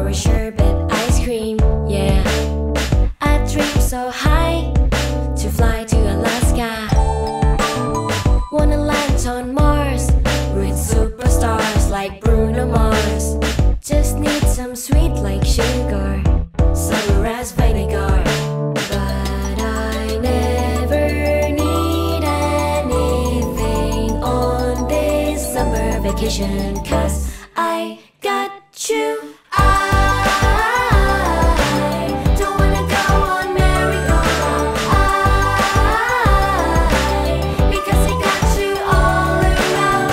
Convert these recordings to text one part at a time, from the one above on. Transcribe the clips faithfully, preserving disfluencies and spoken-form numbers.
or sherbet ice cream. Yeah, I dream so high to fly to Alaska. Wanna land on Mars with superstars like Bruno Mars. Just need some sweet like sugar, summer as vinegar. But I never need anything on this summer vacation, 'cause I got you. I don't wanna go on merry-go-round. I, because I got you all around.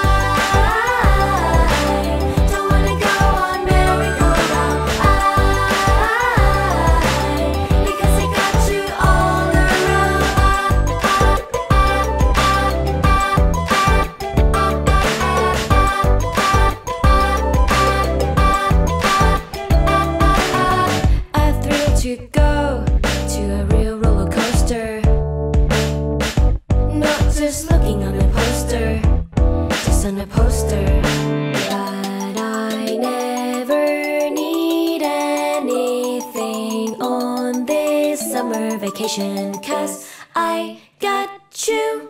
I don't wanna go on merry-go-round. I, because I got you all to go to a real roller coaster, not just looking on a poster, just on a poster. But I never need anything on this summer vacation, 'cause I got you.